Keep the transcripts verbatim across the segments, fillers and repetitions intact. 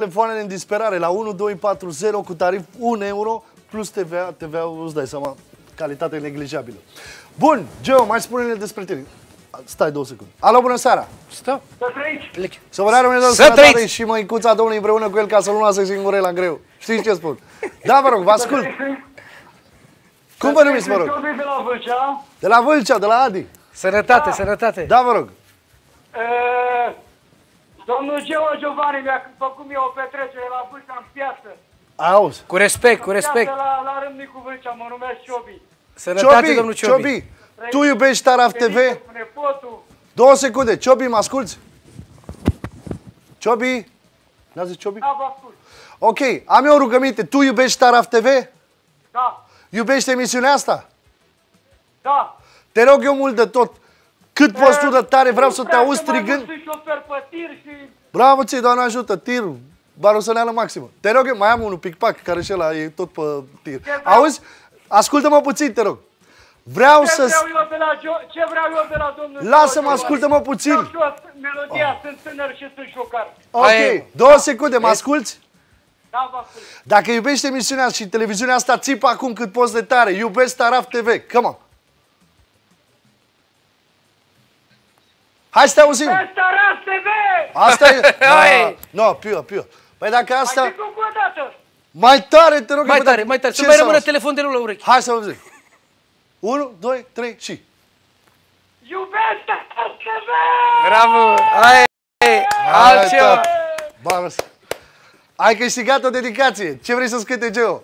telefoanele în disperare la unu doi patru zero cu tarif un euro plus T V A. T V A-ul îți dai seama, calitate neglijabilă. Bun, Geo, mai spune-ne despre tine. Stai două secunde. Alo, bună seara! Stau. Să trăiți! Să vă reară Dumnezeu Să trăiți! sănătate și măicuța Domnului împreună cu el ca să-l lunați singurela în greu. Știți ce spun? Da, vă rog, vă ascult. Cum vă numiți, vă rog? De la Vâlcea. De la Vâlcea, de la Adi. Sănătate, Da. sănătate. Da, vă rog. Uh, domnul Geo Giovanni mi-a făcut mie o petrecere la Vâlcea în piață. Auzi. Cu respect, cu respect. Piață la, la Râmnicu Vâlcea, mă numesc Ciobi. Sănătate, Ciobi, domnul Ciobi. Ciobi, tu iubești Taraf T V? Cu nepotul. Două secunde. Ciobi, mă asculți? Ciobi? N-a zis Ciobi? Da, vă ascult. Ok, am eu o rugăminte. Tu iubești Taraf T V? Da, Iubești emisiunea asta? da. Te rog eu mult de tot. Cât poți tu de tare, vreau să te auzi strigând. Sunt șofer pe tir și... Bravo ție, Doamne ajută, tirul. Barosăneală maximă. Te rog eu, mai am unul pic-pac, care și ăla e tot pe tir. Auzi? Ascultă-mă puțin, te rog. Vreau Ce să... vreau eu de la, Jo- ce vreau eu de la domnul Lasă-mă, Geo ascultă-mă puțin. Vreau și eu melodia, sunt tânăr și sunt șocar. Aia e. Ok, două secunde, mă asculți? Da, vă ascult. Dacă iubești emisiunea și televiziunea asta, țipă acum cât poți de tare. Iubesc Taraf T V. Come on. Hai să te auzim. Asta Ras T V! Asta e... Hai. Nu, no, piu, piu. Păi dacă asta... Mai zic încă o dată. Mai tare, te rog. Mai bă, tare, dacă- mai tare. Să ce mai să rămână auzi? telefonul la urechi. Hai să auzim. unu, doi, trei și... Iubesc Ras T V! Bravo. Aia e. Altceva. Ba, ai câștigat o dedicație. Ce vrei să-ți cânte, Geo?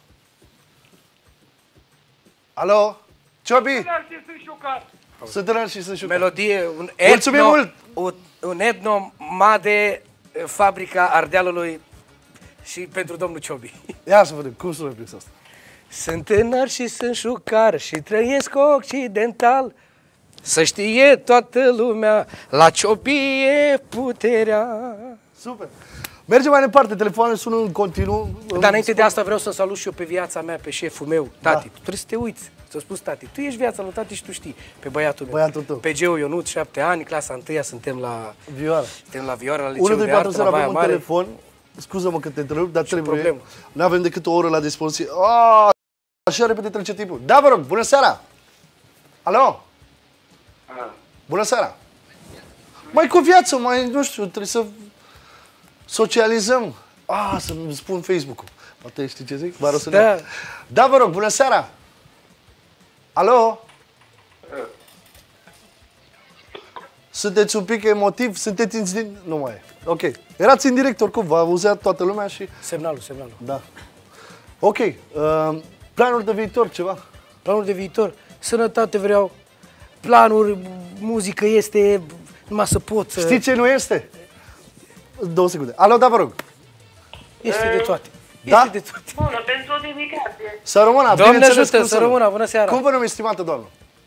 Alo? Ciobi? Tânăr și sunt șocar. Sunt tânăr și sunt șucat. Melodie, un Mulțumim etno, mult. Un, un etno made, fabrica Ardealului și pentru domnul Ciobi. Ia să vedem, cum sună piesa asta? Sunt tânăr și sunt șucar și trăiesc occidental. Să știe toată lumea, la Ciobi e puterea. Super. Mergem mai departe, telefoanele sună în continuu. Dar înainte de asta vreau să salut și eu pe viața mea, pe șeful meu, tati. Da. Tu trebuie să te uiți. Ți-a spus tati, tu ești viața lui tati și tu știi. Pe băiatul meu. Băiatul tău. Pe Geo Ionut, șapte ani, clasa întâia, suntem la, Vioara. suntem la Vioara, la unu, Liceul doi, de patru, Artă, la zero, Baia avem un Mare. telefon. Scuză-mă că te întrerup, dar trebuie. problemă. Nu avem decât o oră la dispoziție. Oh, așa repede trece timpul. Da, vă rog, bună seara! Alo? Bună seara! Mai cu viață, mai, nu știu, trebuie să socializăm. Ah, să-mi spun Facebook-ul. Poate știi ce zic? Bară să Da. Da, vă rog, bună seara! Alo? Sunteți un pic emotiv? Sunteți în... Nu mai e. Ok. Erați în direct oricum, v-a auzit toată lumea și... Semnalul, semnalul. Da. Ok. Uh, planuri de viitor, ceva? Planuri de viitor. Sănătate vreau. Planuri, muzică este, numai să pot să... Știi ce nu este? Două secunde. Alo, da, vă rog. Este de toate. Da? Este de toate. Bună, pentru o dedicație. Să rămână, Doamne bineînțeles, ajută, cum să nu. rămână, bună seara. Cum vă numiți, stimată doamnă?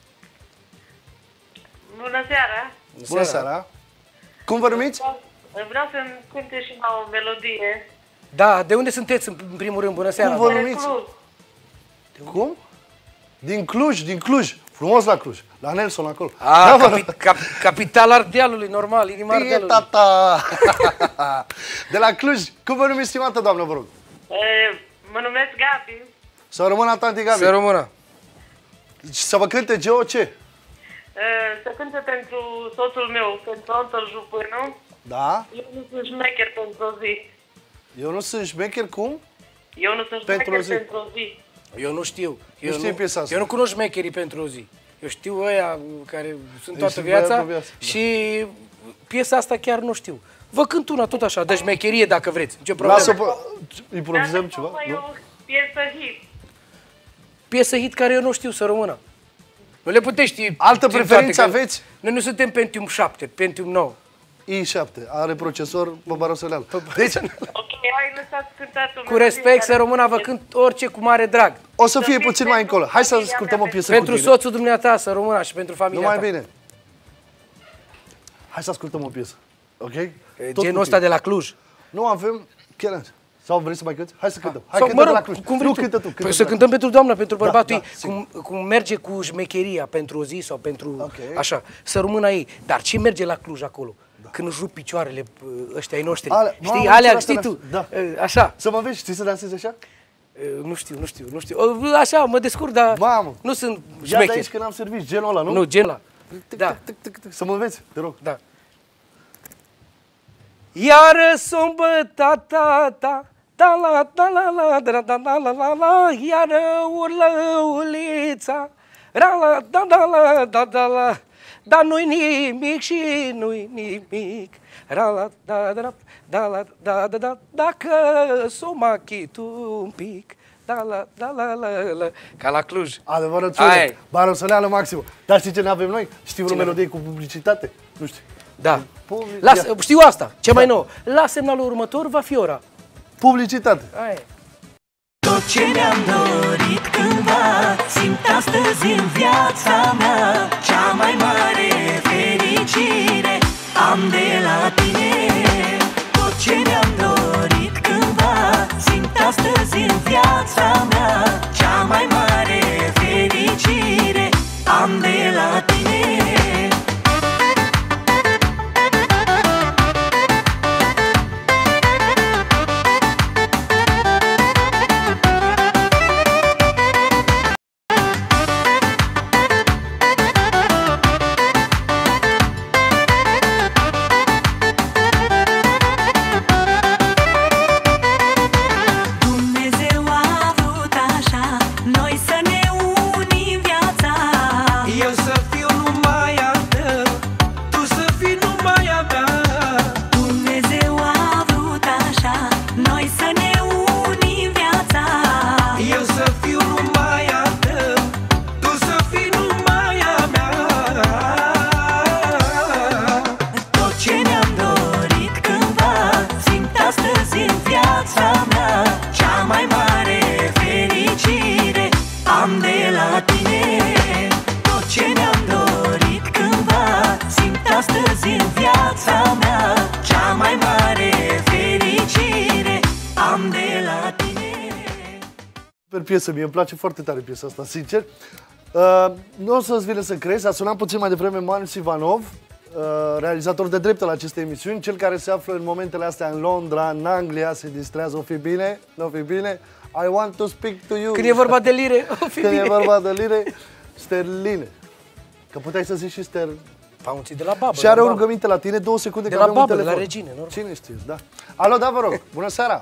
Bună seara. Bună seara. Cum vă numiți? Vreau să-mi cânte și la o melodie. Da, de unde sunteți în în primul rând? Bună seara. Cum vă numiți? Cum? Din Cluj, din Cluj. Frumos la Cluj. La Nelson acolo. A, Da, vă capi, cap, capital Ardealului, normal, inima E, Ardealului. tata! De la Cluj. Cum vă numiți, stimată doamnă, vă rog? E, mă numesc Gabi. Să rămână tanti Gabi. Să rămână. Să vă cânte Geo ce? E, să cânte pentru soțul meu, pentru Anton Jupânu. Da? Eu nu sunt șmecher pentru o zi. Eu nu sunt șmecher, cum? Eu nu sunt Pentru o șmecher zi. pentru o zi. Eu nu știu. Eu știi piesa asta. Eu nu cunosc șmecherii pentru o zi. Eu știu ăia care sunt Ești toată viața băiat pe viață, da. și piesa asta chiar nu știu. Vă cânt una tot așa, de șmecherie dacă vreți. Ce problemă? Lasă, improvizăm ceva? Dar Nu? o piesă hit. Piesă hit care eu nu știu să rămână. Nu le puteți ști. Altă ști preferință toate, că aveți? Noi nu suntem Pentium șapte, Pentium nouă. i șapte. Are procesor pe baroseleală. Deci, Ok, hai lăsați cântatul. Cu respect să rămână, vă cânt orice cu mare drag. o să fie puțin mai încolo. Hai să ascultăm o piesă Pentru cu tine. soțul dumneata să rămână și pentru familia Numai ta. bine. Hai să ascultăm o piesă. Ok? Tot Genul cu ăsta tine. de la Cluj. Nu avem... Chiar așa. Sau vrei să mai cânti? Hai să cântăm. Hai, Sau, cântă mă de la rog, Cluj. cum vrei Nu, tu. cântă tu. Păi cântă să de la cântăm pentru doamna, pentru bărbatul da, ei, sigur. cum, cum merge cu șmecheria pentru o zi sau pentru Ok. așa, să rămână ei. Dar ce merge la Cluj acolo? Da. când își rup picioarele ăștia ai noștri. Ale, Știi, mamă, alea, ce știi asta tu? Da. Așa. Să mă vezi, știi să dansezi așa? Nu știu, nu știu, nu știu. Așa, mă descurc, dar Mamă. nu sunt Ia de șmecher. aici că n-am servit, genul ăla, nu? Nu, genul ăla. Da. Să mă înveți, te rog. Da. Iară sombă ta ta ta da la da la la da da da la la la iară urlă ulița ra la da da la da da la dar nu-i nimic și nu-i nimic ra la da da da la da da da dacă s-o machi tu un pic da la da la la la ca la Cluj. Adevărat, Ai. barosoneală maximă. Dar știi ce ne avem noi? Știi vreo melodie cu publicitate? Nu știu. Da. Publi- Las, Ia. știu asta, ce mai nou. La semnalul următor va fi ora. Publicitate. Aia e. Tot ce mi-am dorit cândva simt astăzi în viața mea. Cea mai mare fericire am de la tine. Tot ce mi-am dorit cândva simt astăzi în viața mea. Cea mai mare fericire am de la tine. Piesă, mie îmi place foarte tare piesa asta, sincer. Uh, nu o să-ți vină să crezi, a sunat puțin mai devreme Marius Ivanov, uh, realizator de drept al acestei emisiuni, cel care se află în momentele astea în Londra, în Anglia, se distrează, o fi bine, nu o fi bine. I want to speak to you. Când e vorba de lire, o fi Când bine. e vorba de lire, sterline. Că puteai să zici și ster... Paunții de la babă. Și are o normal. rugăminte la tine, două secunde, De că la avem un babă, de la telefon. regine, normal. Cine știți, da. Alo, da, vă rog, bună seara.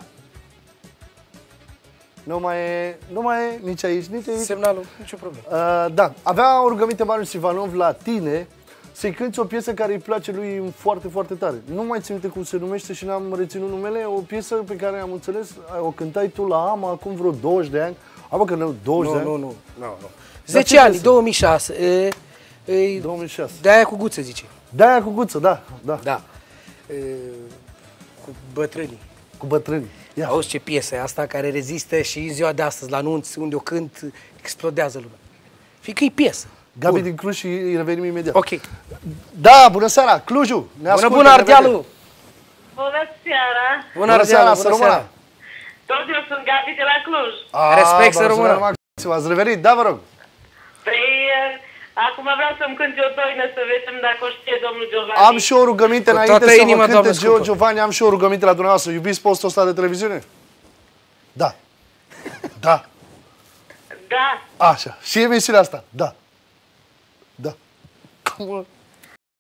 Nu mai e, nu mai e nici aici, nici aici. Semnalul, nicio problemă. Uh, da, avea o rugăminte Marius Ivanov la tine să-i cânti o piesă care îi place lui foarte, foarte tare. Nu mai țin minte cum se numește și n-am reținut numele, o piesă pe care am înțeles, o cântai tu la AMA acum vreo douăzeci de ani. Abă că nu, douăzeci Nu, de ani. nu, nu, nu, nu. Dar zece ce ani, piesă? două mii șase. E, e, două mii șase. de-aia cu guță, zice. De-aia cu guță, da, da, Da. E, cu bătrânii. cu bătrâni. Ia. Auzi ce piesă e asta care rezistă și în ziua de astăzi, la anunț, unde o cânt, explodează lumea. Fiindcă e piesă. Gabi Bun. din Cluj și revenim imediat. Ok. Da, bună seara, Clujul. Ne Bună, ascultă, bună, ne Ardealul! vedem. Bună seara! Bună, Bună seara, Ardealul, să bună rămână. seara! Tot eu sunt Gabi de la Cluj. A, Respect, să Barcelona rămână. maxim, ați revenit, da, vă rog. Păi, acum vreau să-mi cânt o toină să vedem dacă o știe domnul Giovanni. Am și o rugăminte Cu înainte toată să inima, mă cânte Doamne Gio scumpă. Giovanni, am și o rugăminte la dumneavoastră. Iubiți postul ăsta de televiziune? Da. Da. Da. Așa. Și emisiunea asta? Da. Da. Cum?